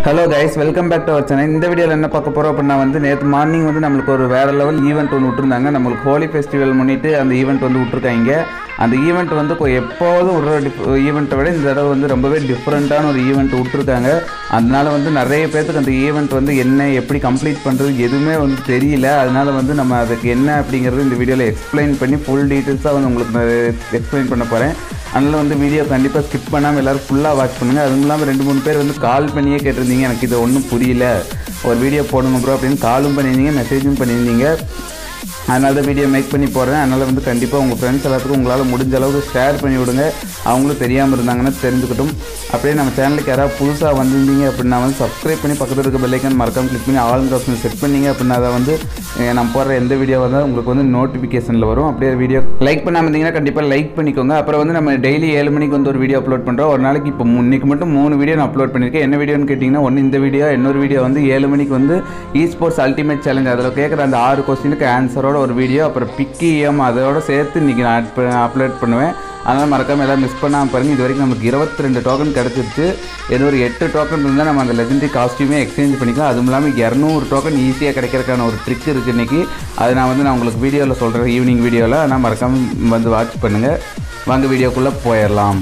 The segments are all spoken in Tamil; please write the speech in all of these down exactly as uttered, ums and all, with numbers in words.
Hello guys, welcome back to our channel. இந்த வீடியோவில் என்ன பார்க்க போகிறோம் அப்படின்னா வந்து நேற்று மார்னிங் வந்து நம்மளுக்கு ஒரு வேறு லெவல் ஈவெண்ட் ஒன்று விட்டுருந்தாங்க. நம்மளுக்கு ஹோலி ஃபெஸ்டிவல் முன்னிட்டு அந்த ஈவெண்ட் வந்து விட்டுருக்காங்க. அந்த ஈவெண்ட் வந்து எப்போதும் விடுற டிஃப் ஈவெண்ட்டை விட இந்த தடவை வந்து ரொம்பவே டிஃப்ரெண்ட்டான ஒரு ஈவெண்ட் விட்டுருக்காங்க. அதனால வந்து நிறைய பேர்த்துக்கு அந்த ஈவெண்ட் வந்து என்ன எப்படி கம்ப்ளீட் பண்ணுறது எதுவுமே வந்து தெரியல. அதனால வந்து நம்ம அதுக்கு என்ன அப்படிங்கிறது இந்த வீடியோவில் எக்ஸ்பிளைன் பண்ணி ஃபுல் டீட்டெயில்ஸாக வந்து உங்களுக்கு எக்ஸ்பிளைன் பண்ண போகிறேன். அதனால் வந்து வீடியோ கண்டிப்பாக ஸ்கிப் பண்ணாமல் எல்லோரும் ஃபுல்லாக வாட்ச் பண்ணுங்கள். அதுவும் இல்லாமல் ரெண்டு மூணு பேர் வந்து கால் பண்ணியே கேட்டிருந்தீங்க, எனக்கு இது ஒன்றும் புரியல, ஒரு வீடியோ போடுங்க ப்ரோ அப்படின்னு காலும் பண்ணியிருந்தீங்க, மெசேஜும் பண்ணியிருந்தீங்க. அதனால தான் வீடியோ மேக் பண்ணி போடுறேன். அதனால் வந்து கண்டிப்பாக உங்கள் ஃப்ரெண்ட்ஸ் எல்லாத்துக்கும் உங்களால் முடிஞ்ச அளவுக்கு ஷேர் பண்ணி விடுங்க. அவங்களும் தெரியாமல் இருந்தாங்கன்னா தெரிஞ்சுக்கிட்டும். அப்படியே நம்ம சேனலுக்கு யாராவது புதுசாக வந்திருந்தீங்க அப்படின்னா வந்து சப்ஸ்கிரைப் பண்ணி பக்கத்தில் இருக்க பெல்லைக்கான் மறக்காமல் கிளிக் பண்ணி ஆல் ஆப்ஷன் செட் பண்ணிங்க அப்படின்னா அதை வந்து நம்ம போடுற எந்த வீடியோ வந்தால் உங்களுக்கு வந்து நோட்டிஃபிகேஷனில் வரும். அப்படியே வீடியோ லைக் பண்ணாமல் இருந்தீங்கன்னா கண்டிப்பாக லைக் பண்ணிக்கோங்க. அப்புறம் வந்து நம்ம டெய்லி ஏழு மணிக்கு வந்து ஒரு வீடியோ அப்லோட் பண்ணுறோம். ஒரு நாளைக்கு இப்போ இன்றைக்கி மட்டும் மூணு வீடியோ நான் அப்லோட் பண்ணியிருக்கேன். என்ன வீடியோன்னு கேட்டிங்கன்னா, ஒன்று இந்த வீடியோ, இன்னொரு வீடியோ வந்து ஏழு மணிக்கு வந்து இ ஸ்போர்ட்ஸ் அல்டிமேட் சேலஞ்ச், அதில் கேட்குற அந்த ஆறு கொஸ்டினுக்கு ஆன்சரோட ஒரு வீடியோ, அப்புறம் பிக்கிஎம் அதோட சேர்த்து இன்றைக்கி நான் அப்லோட் பண்ணுவேன். அதனால் மறக்காமல் எல்லாம் மிஸ் பண்ணாமல் பாருங்கள். இது வரைக்கும் நமக்கு இருபத்தி ரெண்டு டோக்கன் கிடச்சிருச்சு. ஏதோ ஒரு எட்டு டோக்கன் இருந்தால் நம்ம அந்த லெஜெண்டரி காஸ்ட்யூமே எக்ஸ்சேஞ்ச் பண்ணிக்கலாம். அதுவும் இல்லாமல் இரநூறு டோக்கன் ஈஸியாக கிடைக்கிறதுக்கான ஒரு ட்ரிக் இருக்குது இன்றைக்கி. அதை நான் வந்து நான் உங்களுக்கு வீடியோவில் சொல்கிறேன், ஈவினிங் வீடியோவில். ஆனால் மறக்காமல் வந்து வாட்ச் பண்ணுங்கள். வாங்க வீடியோக்குள்ளே போயிடலாம்.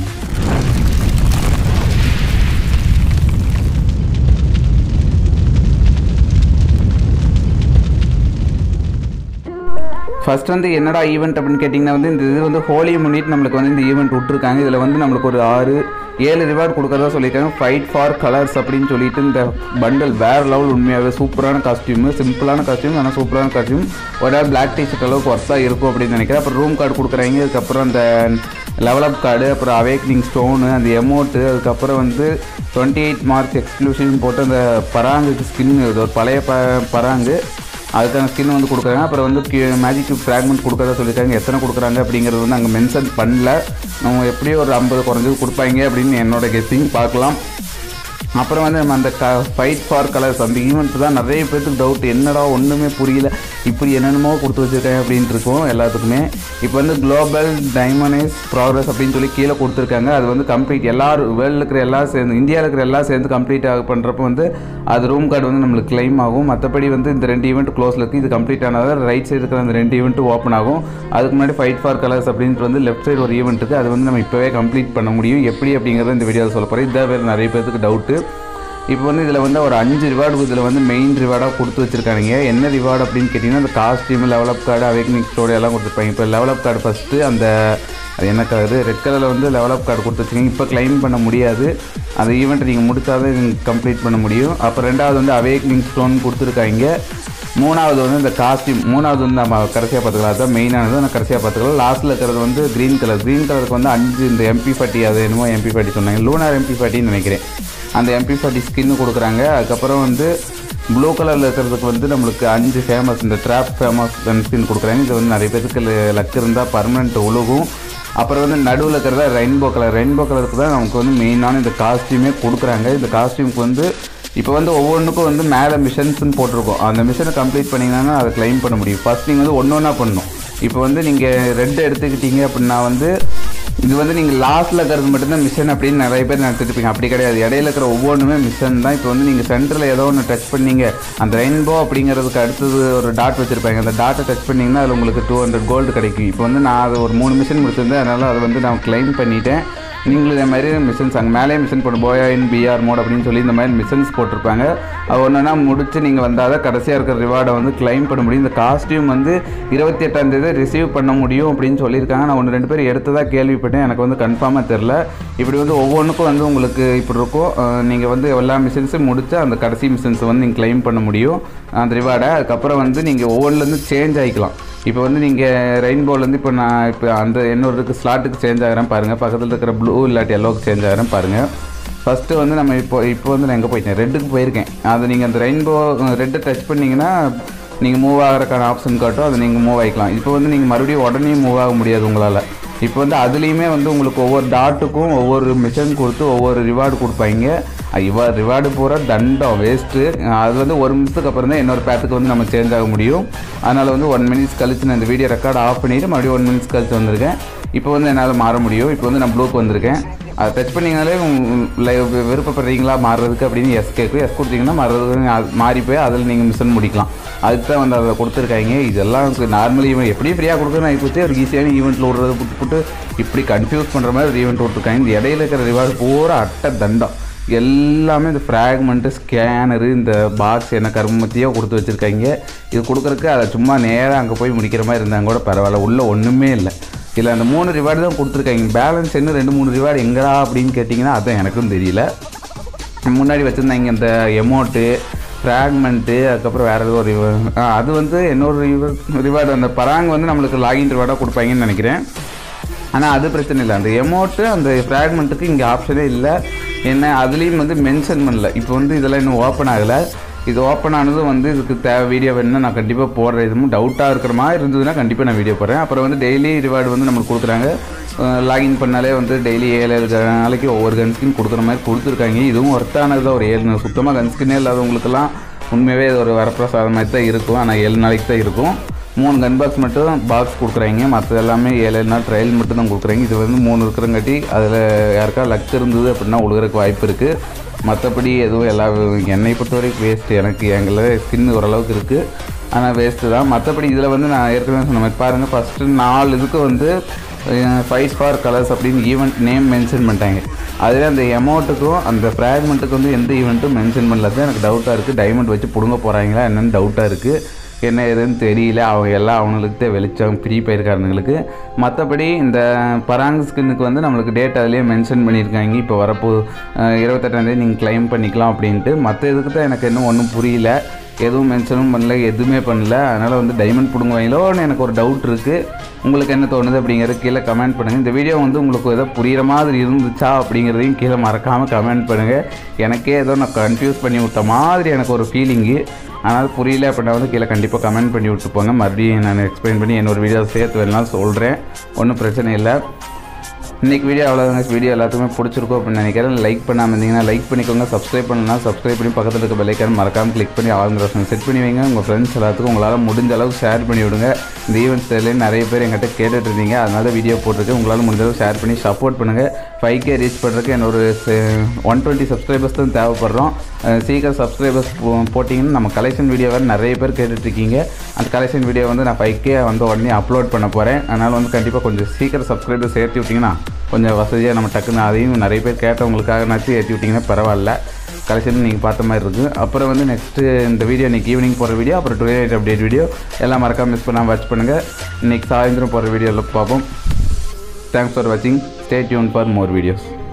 ஃபஸ்ட் வந்து என்னடா ஈவெண்ட் அப்படின்னு கேட்டிங்கன்னா வந்து இந்த இது வந்து ஹோலியை முன்னிட்டு நம்மளுக்கு வந்து இந்த ஈவெண்ட் விட்ருக்காங்க. இதில் வந்து நம்மளுக்கு ஒரு ஆறு ஏழு ரிவார்டு கொடுக்குறதா சொல்லியிருக்காங்க. ஃபைட் ஃபார் கலர்ஸ் அப்படின்னு சொல்லிட்டு இந்த பண்டல் வேறு லெவல், உண்மையாகவே சூப்பரான காஸ்ட்யூமு, சிம்பிளான காஸ்ட்யூம், ஆனால் சூப்பரான காஸ்ட்யூம். ஒரு பிளாக் டிஷர்ட் அளவுக்கு ஒர்த்தாக இருக்கும் அப்படின்னு நினைக்கிறேன். அப்புறம் ரூம் கார்டு கொடுக்குறாங்க. அதுக்கப்புறம் அந்த லெவலப் கார்டு, அப்புறம் அவேக்னிங் ஸ்டோனு, அந்த எமௌண்ட்டு, அதுக்கப்புறம் வந்து டுவெண்ட்டி எயிட் மார்க்ஸ் எக்ஸ்க்ளூசிவ் போட்டு அந்த பராங்குக்கு ஸ்கின், இது ஒரு பழைய ப பராங்கு அதுக்கான ஸ்கின் வந்து கொடுக்குறாங்க. அப்புறம் வந்து மேஜிக் கியூப் ஃப்ராக்மெண்ட் கொடுக்குறதா சொல்லியிருக்காங்க. எத்தனை கொடுக்குறாங்க அப்படிங்கிறது வந்து அங்கே மென்ஷன் பண்ணல. நம்ம எப்படியும் ஒரு ஐம்பது குறைஞ்சது கொடுப்பாங்க அப்படின்னு என்னோட கெஸ்ஸிங், பார்க்கலாம். அப்புறம் வந்து நம்ம அந்த க ஃபைட் ஃபார் கலர்ஸ் அந்த ஈவெண்ட் தான் நிறைய பேருக்கு டவுட், என்னடா ஒன்றுமே புரியல, இப்படி என்னென்னமோ கொடுத்து வச்சுருக்கேன் அப்படின்ட்டு இருக்கும் எல்லாத்துக்குமே. இப்போ வந்து குளோபல் டைமனைஸ் ப்ராக்ரஸ் அப்படின்னு சொல்லி கீழே கொடுத்துருக்காங்க. அது வந்து கம்ப்ளீட் எல்லாரும் வேர்ல்டில் இருக்கிற எல்லாம் சேர்ந்து, இந்தியாவில் இருக்கிற எல்லாம் சேர்ந்து கம்ப்ளீட் ஆக பண்ணுறப்போ வந்து அது ரூம் கார்டு வந்து நம்மளுக்கு கிளைம் ஆகும். மற்றபடி வந்து இந்த ரெண்டு ஈவெண்ட் க்ளோஸில் இருக்குது. இது கம்ப்ளீட் ஆனதால் ரைட் சைடு இருக்கிற அந்த ரெண்டு ஈவெண்ட்டு ஓப்பன் ஆகும். அதுக்கு முன்னாடி ஃபைட் ஃபார் கலர்ஸ் அப்படின்ட்டு வந்து லெஃப்ட் சைடு ஒரு ஈவெண்ட் இருக்குது. அது வந்து நம்ம இப்போவே கம்ப்ளீட் பண்ண முடியும். எப்படி அப்படிங்கிறத இந்த வீடியோவில் சொல்ல போகிறேன். இதான் வேறு நிறைய பேருக்கு டவுட்டு. இப்போ வந்து இதில் வந்து ஒரு அஞ்சு ரிவார்டு இதில் வந்து மெயின் ரிவார்டாக கொடுத்து வச்சுருக்காங்க. என்ன ரிவார்டு அப்படின்னு கேட்டிங்கன்னா, அந்த costume, level up card, awakening story எல்லாம் கொடுத்துருப்பாங்க. இப்போ லெவலப் கார்டு ஃபஸ்ட்டு அந்த அது என்ன கார்டு, ரெட் கலரில் வந்து லெவலப் கார்டு கொடுத்து வச்சுருக்கீங்க. இப்போ கிளைம் பண்ண முடியாது, அந்த ஈவெண்ட்டை நீங்கள் முடித்தா தான் கம்ப்ளீட் பண்ண முடியும். அப்புறம் ரெண்டாவது வந்து அவேக்னிங் ஸ்டோன் கொடுத்துருக்காங்க. மூணாவது வந்து இந்த காஸ்ட்யூம், மூணாவது வந்து நம்ம கடைசியாக பார்த்துக்கலாம். அதுதான் மெயினானது, நான் கடைசியாக பார்த்துக்கலாம். லாஸ்ட்டில் இருக்கிறது வந்து க்ரீன் கலர். க்ரீன் கலருக்கு வந்து அஞ்சு இந்த எம்பி ஃபார்ட்டி, அது என்னமோ எம்பி ஃபார்ட்டி சொன்னாங்க, லூனார் எம்பி ஃபார்ட்டின்னு நினைக்கிறேன். அந்த எம்பி ஃபார்ட்டி ஸ்கின்னு கொடுக்குறாங்க. அதுக்கப்புறம் வந்து ப்ளூ கலரில் இருக்கிறதுக்கு வந்து நம்மளுக்கு அஞ்சு ஃபேமஸ் இந்த ட்ராப் ஃபேமஸ் ஸ்கின் கொடுக்குறாங்க. இது வந்து நிறைய பேருக்கு லக் இருந்தால் பர்மனெண்ட் உழுகும். அப்புறம் வந்து நடுவில் இருக்கிறதா ரெயின்போ கலர். ரெயின்போ கலருக்கு தான் நமக்கு வந்து மெயினான இந்த காஸ்ட்யூமே கொடுக்குறாங்க. இந்த காஸ்ட்யூமுக்கு வந்து இப்போ வந்து ஒவ்வொன்றுக்கும் வந்து மேலே மிஷன்ஸ்ன்னு போட்டிருக்கோம். அந்த மிஷனை கம்ப்ளீட் பண்ணிங்கன்னா அதை கிளைம் பண்ண முடியும். ஃபஸ்ட் நீங்கள் வந்து ஒன்று ஒன்றா பண்ணணும். இப்போ வந்து நீங்கள் ரெட் எடுத்துக்கிட்டீங்க அப்படின்னா வந்து இது வந்து நீங்கள் லாஸ்ட்டில் இருக்கிறது மட்டும்தான் மிஷன் அப்படின்னு நிறைய பேர் நடத்திட்டுருப்பீங்க. அப்படி கிடையாது, இடையில இருக்கிற ஒவ்வொன்றுமே மிஷன் தான். இப்போ வந்து நீங்கள் சென்டரில் ஏதோ ஒன்று டச் பண்ணிங்க, அந்த ரெயின்போ அப்படிங்கிறதுக்கு அடுத்தது ஒரு டாட் வச்சுருப்பாங்க. அந்த டாட்டை டச் பண்ணிங்கன்னா அதில் உங்களுக்கு டூ ஹண்ட்ரட் கோல்டு கிடைக்கும். இப்போ வந்து நான் அது ஒரு மூணு மிஷன் முடிச்சிருந்தேன், அதனால் அதை வந்து நான் கிளைம் பண்ணிட்டேன். நீங்களும் இதே மாதிரி மிஷன்ஸ் அங்கே மேலே மிஷன் போட்டு போயா இன் பிஆர் மோட் அப்படின்னு சொல்லி இந்த மாதிரி மிஷன்ஸ் போட்டிருப்பாங்க. அது ஒன்றுனா முடிச்சு நீங்கள் வந்தால் தான் கடைசியாக இருக்கிற ரிவார்டை வந்து கிளைம் பண்ண முடியும். இந்த காஸ்ட்யூம் வந்து இருபத்தி எட்டாம் தேதி ரிசீவ் பண்ண முடியும் அப்படின்னு சொல்லியிருக்காங்க. நான் ஒன்று ரெண்டு பேர் எடுத்ததாக கேள்விப்பட்டேன், எனக்கு வந்து கன்ஃபார்மாக தெரில. இப்படி வந்து ஒவ்வொன்றுக்கும் வந்து உங்களுக்கு இப்படி இருக்கும். நீங்கள் வந்து எல்லா மிஷன்ஸும் முடிச்சு அந்த கடைசி மிஷன்ஸை வந்து நீங்கள் கிளைம் பண்ண முடியும் அந்த ரிவார்டை. அதுக்கப்புறம் வந்து நீங்கள் ஒவ்வொன்றுலேருந்து சேஞ்ச் ஆகிக்கலாம். இப்போ வந்து நீங்கள் ரெயின்போலேருந்து இப்போ நான் இப்போ அந்த என்னோடதுக்கு ஸ்லாட்டுக்கு சேஞ்ச் ஆகிறேன் பாருங்கள். பக்கத்தில் இருக்கிற ப்ளூ இல்லாட்டி எல்லோவுக்கு சேஞ்ச் ஆகிறேன் பாருங்கள். ஃபஸ்ட்டு வந்து நம்ம இப்போ இப்போ வந்து நான் எங்கே போயிட்டேன், ரெட்டுக்கு போயிருக்கேன். அது நீங்கள் அந்த ரெயின்போ ரெட்டை டச் பண்ணிங்கன்னா நீங்கள் மூவ் ஆகிறதுக்கான ஆப்ஷன் காட்டும், அதை நீங்கள் மூவ் ஆகிக்கலாம். இப்போ வந்து நீங்கள் மறுபடியும் உடனே மூவ் ஆக முடியாது உங்களால். இப்போ வந்து அதுலேயுமே வந்து உங்களுக்கு ஒவ்வொரு டாட்டுக்கும் ஒவ்வொரு மிஷன் கொடுத்து ஒவ்வொரு ரிவார்டு கொடுப்பாங்க. இவா ரிவார்டு பூரா தண்டம் வேஸ்ட்டு. அது வந்து ஒரு நிமிஷத்துக்கு அப்புறம் தான் இன்னொரு பேத்துக்கு வந்து நம்ம சேஞ்ச் ஆக முடியும். அதனால் வந்து ஒன் மினிட்ஸ் கழிச்சு நான் இந்த வீடியோ ரெக்கார்ட் ஆஃப் பண்ணிவிட்டு மறுபடியும் ஒன் மினிட்ஸ் கழிச்சு வந்திருக்கேன். இப்போ வந்து என்னால் மாற முடியும். இப்போ வந்து நான் ப்ளூக்கு வந்திருக்கேன். அதை டச் பண்ணிங்கனாலே விருப்பப்படுறீங்களா மாறுறதுக்கு அப்படின்னு எஸ் கேட்கும். எஸ் கொடுத்தீங்கன்னா மாறுறதுக்கு மாறி போய் அதில் நீங்கள் மிஷன் முடிக்கலாம். அதுக்கு தான் வந்து அதை கொடுத்துருக்காங்க. இதெல்லாம் நார்மல் ஈவெண்ட் எப்படியும் ஃப்ரீயாக கொடுக்குறேன்னு ஆகி போச்சு. ஒரு ஈஸியான ஈவெண்ட்டில் விடுறது புட்டு புட்டு இப்படி கன்ஃபியூஸ் பண்ணுற மாதிரி ஒரு ஈவெண்ட் விட்டுருக்காங்க. இந்த இடையில இருக்கிற ரிவார்டு பூரா அட்டை தண்டம் எல்லாமே இந்த ஃப்ராக்மெண்ட்டு ஸ்கேனரு இந்த பாக்ஸ் என்ன கருமத்தியோ கொடுத்து வச்சுருக்காங்க. இது கொடுக்குறக்கு அதை சும்மா நேராக அங்கே போய் முடிக்கிற மாதிரி இருந்தாங்க கூட பரவாயில்ல. உள்ளே ஒன்றுமே இல்லை. இல்லை அந்த மூணு ரிவார்டு தான் கொடுத்துருக்காங்க. பேலன்ஸ் என்ன ரெண்டு மூணு ரிவார்டு எங்கடா அப்படின்னு கேட்டிங்கன்னா அதுதான் எனக்கும் தெரியல. முன்னாடி வச்சுருந்தாங்க இந்த எமௌண்ட்டு ஃப்ராக்மெண்ட்டு அதுக்கப்புறம் வேறு ஏதோ ஒரு அது வந்து இன்னொரு ரிவார்டு அந்த பராங் வந்து நம்மளுக்கு லாகின் ரிவார்டாக கொடுப்பாங்கன்னு நினைக்கிறேன். ஆனால் அது பிரச்சனை இல்லை. அந்த எமௌண்ட்டு அந்த ஃப்ராக்மெண்ட்டுக்கு இங்கே ஆப்ஷனே இல்லை. என்ன அதுலேயும் வந்து மென்ஷன் பண்ணல. இப்போ வந்து இதெல்லாம் இன்னும் ஓப்பன் ஆகலை. இது ஓப்பன் ஆனதும் வந்து இதுக்கு தேவை வீடியோ வேணுன்னா நான் கண்டிப்பாக போடுறேன். இதுவும் டவுட்டாக இருக்கிற மாதிரி இருந்ததுன்னா கண்டிப்பாக நான் வீடியோ போடுறேன். அப்புறம் வந்து டெய்லி ரிவார்டு வந்து நம்மளுக்கு கொடுக்குறாங்க. லாகின் பண்ணாலே வந்து டெய்லி ஏழு ஏழு நாளைக்கு ஒவ்வொரு கன்ஸ்கின் கொடுக்குற மாதிரி கொடுத்துருக்காங்க. இதுவும் ஒர்த்தானது தான். ஒரு ஏழு சுத்தமாக கன்ஸ்கின்னே இல்லாதவங்களுக்கெல்லாம் உண்மையாகவே இது ஒரு வரப்பிரசாதம் மாதிரி தான் இருக்கும். ஆனால் ஏழு நாளைக்கு தான் இருக்கும். மூணு கன் பாக்ஸ் மட்டும் பாக்ஸ் கொடுக்குறாங்க. மற்ற எல்லாமே ஏழு ஏழு நாள் ட்ரையல் மட்டும் தான் கொடுக்குறாங்க. இது வந்து மூணு இருக்கிறங்காட்டி அதில் யாருக்கா லக் இருந்தது அப்படின்னா உழுகிறதுக்கு வாய்ப்பு இருக்குது. மற்றபடி எதுவும் எல்லா என்னை பொறுத்த வரைக்கும் வேஸ்ட்டு. எனக்கு எங்களை ஸ்கின் ஓரளவுக்கு இருக்குது, ஆனால் வேஸ்ட்டு தான். மற்றபடி இதில் வந்து நான் ஏற்கனவே சொன்ன மாதிரி பாருங்கள், ஃபஸ்ட்டு நாலு இதுக்கு வந்து ஃபைவ் ஃபார் கலர்ஸ் அப்படின்னு ஈவெண்ட் நேம் மென்ஷன் பண்ணிட்டாங்க. அதில் அந்த எமௌண்ட்டுக்கும் அந்த ஃப்ராக்மெண்ட்டுக்கு வந்து எந்த ஈவெண்ட்டும் மென்ஷன் பண்ணல. தான் எனக்கு டவுட்டாக இருக்குது. டைமண்ட் வச்சு பிடுங்க போகிறாங்களா என்னென்னு டவுட்டாக இருக்குது. என்ன ஏதுன்னு தெரியல. அவங்க எல்லாம் அவங்களுக்கு தான் வெளிச்சம் ஃப்ரீ பயிருக்காரங்களுக்கு. மற்றபடி இந்த பராங் ஸ்கின்னுக்கு வந்து நம்மளுக்கு டேட் அதிலே மென்ஷன் பண்ணியிருக்காங்க. இப்போ வரப்போ இருபத்தெட்டாந்தேதி நீங்கள் கிளைம் பண்ணிக்கலாம் அப்படின்ட்டு. மற்ற இதுக்கு தான் எனக்கு இன்னும் ஒன்றும் புரியல. எதுவும் மென்ஷனும் பண்ணல, எதுவுமே பண்ணல. அதனால் வந்து டைமண்ட் பிடுங்குவாங்களோன்னு எனக்கு ஒரு டவுட் இருக்குது. உங்களுக்கு என்ன தோணுது அப்படிங்கிறது கீழே கமெண்ட் பண்ணுங்கள். இந்த வீடியோ வந்து உங்களுக்கு ஏதோ புரிகிற மாதிரி இருந்துச்சா அப்படிங்கிறதையும் கீழே மறக்காமல் கமெண்ட் பண்ணுங்கள். எனக்கே ஏதோ நான் கன்ஃபியூஸ் பண்ணி விட்ட மாதிரி எனக்கு ஒரு ஃபீலிங்கு. ஆனால் புரியல அப்படின்னா வந்து கீழே கண்டிப்பாக கமெண்ட் பண்ணி விட்டு போங்க. மறுபடியும் நான் எக்ஸ்பிளைன் பண்ணி என்னோட வீடியோ சேர்த்து வேணாலும் சொல்கிறேன். ஒன்றும் பிரச்சனை இல்லை. இன்றைக்கி வீடியோ அவ்வளோதாங்க. வீடியோ எல்லாத்துக்குமே பிடிச்சிருக்கும் அப்படின்னு நினைக்கிறேன். லைக் பண்ணாமல் இருந்தீங்கன்னா லைக் பண்ணிக்கோங்க. சப்ஸ்கிரைப் பண்ணலாம் சப்ஸ்கிரைப் பண்ணி பக்கத்தில் இருக்க பெல் ஐக்கான் மறக்காமல் கிளிக் பண்ணி ஆளுங்கிற ஆப்ஷன் செட் பண்ணி வைங்க. உங்கள் ஃப்ரெண்ட்ஸ் எல்லாத்துக்கும் உங்களால் முடிஞ்ச அளவுக்கு ஷேர் பண்ணி விடுங்க. இந்த ஈவெண்ட்ஸ் தெரியல நிறைய பேர் எங்கிட்ட கேட்டுட்டு இருந்தீங்க, அதனால வீடியோ போட்டிருக்கு. உங்களால் முடிஞ்ச அளவுக்கு ஷேர் பண்ணி சப்போர்ட் பண்ணுங்கள். ஃபைவ் கே ரீச் பண்ணுறதுக்கு என்னோட ஒன் டுவெண்ட்டி சப்ஸ்கிரைபர்ஸ் தான் தேவைப்படுறோம். சீக்கிரம் சப்ஸ்கிரைபர்ஸ் போட்டிங்கன்னா நம்ம கலெக்ஷன் வீடியோ வேறு நிறைய பேர் கேட்டுட்ருக்கீங்க. அந்த கலெக்ஷன் வீடியோ வந்து நான் ஃபைவ் கே வந்து உடனே அப்லோட் பண்ண போகிறேன். அதனால் வந்து கண்டிப்பாக கொஞ்சம் சீக்கிரம் சப்ஸ்கிரைபர் சேர்த்து விட்டிங்கன்னா கொஞ்சம் வசதியாக நம்ம டக்குன்னு அதையும் நிறைய பேர் கேட்டவங்களுக்காக நச்சு ஏற்றி விட்டிங்கன்னா பரவாயில்ல. கலெக்ஷன் நீங்கள் பார்த்த மாதிரி இருக்குது. அப்புறம் வந்து நெக்ஸ்ட்டு இந்த வீடியோ இன்றைக்கி ஈவினிங் போகிற வீடியோ, அப்புறம் டுடே நைட் அப்டேட் வீடியோ எல்லாம் மறக்காமல் மிஸ் பண்ணாமல் வாட்ச் பண்ணுங்கள். இன்றைக்கி சாயந்தரம் போகிற வீடியோவில் பார்ப்போம். தேங்க்ஸ் ஃபார் வாட்சிங். Stay tuned for more videos.